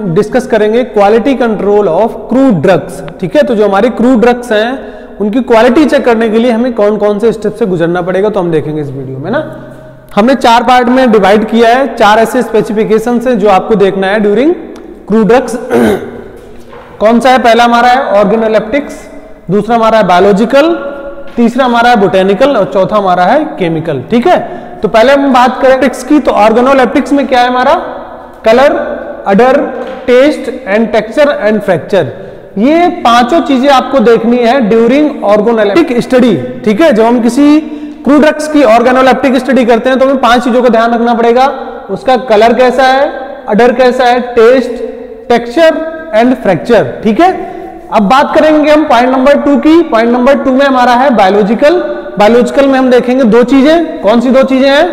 Discuss करेंगे quality control of crude drugs. ठीक है, तो जो हमारे क्रूड ड्रग्स हैं उनकी क्वालिटी चेक करने के लिए हमें कौन कौन से स्टेप से गुजरना पड़ेगा, तो हम देखेंगे इस वीडियो में ना। हमने 4 पार्ट में डिवाइड किया है, 4 ऐसे स्पेसिफिकेशन है जो आपको देखना है ड्यूरिंग क्रूड ड्रग्स। कौन सा है? पहला हमारा है ऑर्गेनोलेप्टिक्स, दूसरा हमारा है बायोलॉजिकल, तीसरा हमारा है बोटेनिकल और चौथा हमारा है केमिकल। ठीक है, तो पहले हम बात करें लेप्टिक्स की, तो ऑर्गेनोलेप्टिक्स में क्या है हमारा? Colour, odour, taste and texture and fracture. ये पांचों चीजें आपको देखनी है ड्यूरिंग ऑर्गेनोलेप्टिक स्टडी। ठीक है, जब हम किसी क्रूड ड्रग्स की ऑर्गेनोलेप्टिक स्टडी करते हैं तो हमें 5 चीजों का ध्यान रखना पड़ेगा। उसका कलर कैसा है, अडर कैसा है, टेस्ट, टेक्सचर एंड फ्रैक्चर। ठीक है, अब बात करेंगे हम पॉइंट नंबर 2 की। पॉइंट नंबर 2 में हमारा है बायोलॉजिकल। बायोलॉजिकल में हम देखेंगे 2 चीजें। कौन सी 2 चीजें हैं?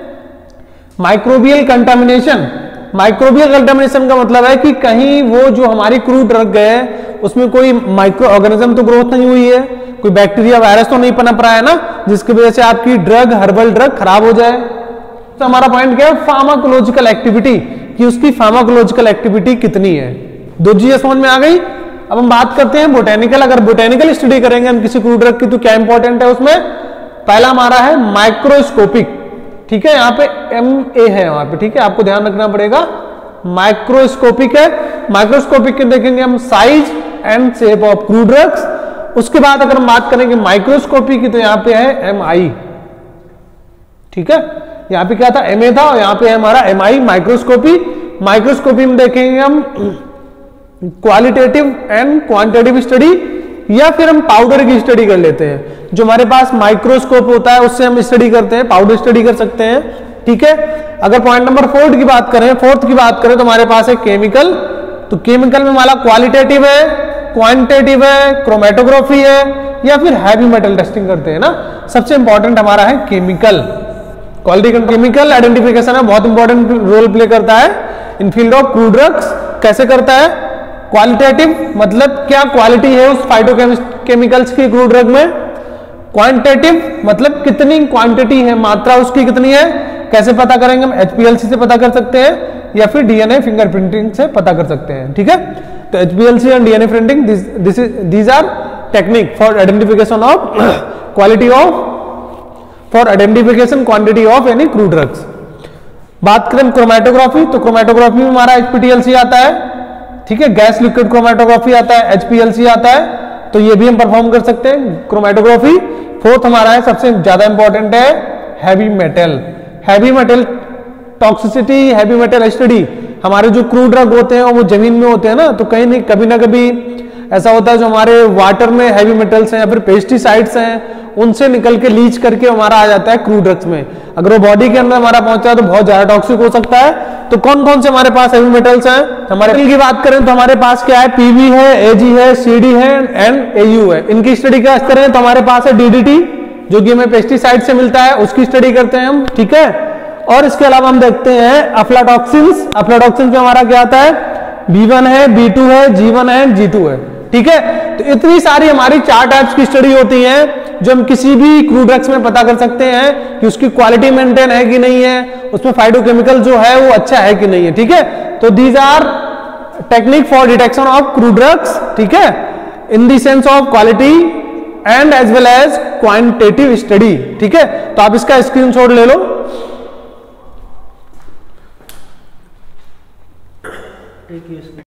Microbial contamination. माइक्रोबियल कंटामिनेशन का मतलब है कि कहीं वो जो हमारी क्रूड ड्रग है उसमें कोई माइक्रो ऑर्गेनिज्म तो ग्रोथ नहीं हुई है, कोई बैक्टीरिया वायरस तो नहीं पनप रहा है ना, जिसकी वजह से आपकी ड्रग, हर्बल ड्रग खराब हो जाए। तो हमारा पॉइंट क्या है? फार्माकोलॉजिकल एक्टिविटी, कि उसकी फार्माकोलॉजिकल एक्टिविटी कितनी है। 2 चीजें समझ में आ गई। अब हम बात करते हैं बोटेनिकल। अगर बोटेनिकल स्टडी करेंगे हम किसी क्रूड ड्रग की तो क्या इंपॉर्टेंट है उसमें? पहला हमारा है माइक्रोस्कोपिक। ठीक है, यहाँ पे MA है वहां पे। ठीक है, आपको ध्यान रखना पड़ेगा, माइक्रोस्कोपिक है। माइक्रोस्कोपिक के देखेंगे हम size and shape of crude drugs. उसके बाद अगर हम बात करेंगे माइक्रोस्कोपी की तो यहाँ पे है MI। ठीक है, यहाँ पे क्या था? MA था और यहाँ पे है हमारा MI, माइक्रोस्कोपी। माइक्रोस्कोपी में देखेंगे हम क्वालिटेटिव एंड क्वांटिटेटिव स्टडी, या फिर हम पाउडर की स्टडी कर लेते हैं। जो हमारे पास माइक्रोस्कोप होता है उससे हम स्टडी करते हैं, पाउडर स्टडी कर सकते हैं। ठीक है, अगर पॉइंट नंबर 4 की बात करें, 4th की बात करें तो हमारे पास है केमिकल। तो केमिकल में हमारा क्वालिटेटिव है, क्वांटिटेटिव है, क्रोमेटोग्राफी है, या फिर हैवी मेटल टेस्टिंग करते हैं ना। सबसे इंपॉर्टेंट हमारा है केमिकल। क्वालिटी केमिकल आइडेंटिफिकेशन है, बहुत इंपॉर्टेंट रोल प्ले करता है in field of crude drugs. कैसे करता है? क्वालिटेटिव मतलब क्या क्वालिटी है उस फाइटोकेमिकल्स की क्रूड ड्रग में। क्वांटिटेटिव मतलब कितनी क्वांटिटी है, मात्रा उसकी कितनी है। कैसे पता करेंगे हम? HPLC से पता कर सकते हैं या फिर DNA फिंगरप्रिंटिंग से पता कर सकते हैं। ठीक है, तो HPLC and DNA printing, these are technique for identification of quality of, for identification quantity of any crude drugs. बात करें क्रोमेटोग्राफी, तो क्रोमेटोग्राफी में हमारा HPLC आता है। ठीक है, गैस लिक्विड क्रोमेटोग्राफी आता है, HPLC आता है, तो ये भी हम परफॉर्म कर सकते हैं क्रोमेटोग्राफी। 4th हमारा है, सबसे ज्यादा इंपॉर्टेंट है heavy metal. Heavy metal toxicity, heavy metal study. हमारे जो क्रूड ड्रग होते हैं वो जमीन में होते हैं ना, तो कहीं नहीं कभी ना कभी ऐसा होता है जो हमारे वाटर में हैवी मेटल्स हैं या फिर पेस्टिसाइड्स हैं उनसे निकल के लीच करके हमारा आ जाता है क्रूड ड्रग्स में। अगर वो बॉडी के अंदर हमारा पहुंचा है तो बहुत ज्यादा टॉक्सिक हो सकता है। तो कौन कौन से हमारे पास हैवी मेटल्स हैं? हमारे की बात करें तो हमारे पास क्या है? PB है, AG है, CD है एंड AU है। इनकी स्टडी क्या करें तो हमारे पास है DDT, जो कि हमें पेस्टिसाइड से मिलता है, उसकी स्टडी करते हैं हम। ठीक है, और इसके अलावा हम देखते हैं अफ्लाटॉक्सिन्स। अफ्लाटॉक्सिन्स में हमारा क्या आता है? B1 है, B2 है, G1 है, G2 है। ठीक है, तो इतनी सारी हमारी 4 टाइप्स की स्टडी होती है जो हम किसी भी क्रूड ड्रग्स में पता कर सकते हैं कि उसकी क्वालिटी मेंटेन है कि नहीं है, उसमें फाइटोकेमिकल जो है वो अच्छा है कि नहीं है। ठीक है, तो these are technique for detection of crude drugs. ठीक है, in the sense of quality and as well as quantitative study. ठीक है, तो आप इसका स्क्रीनशॉट ले लो।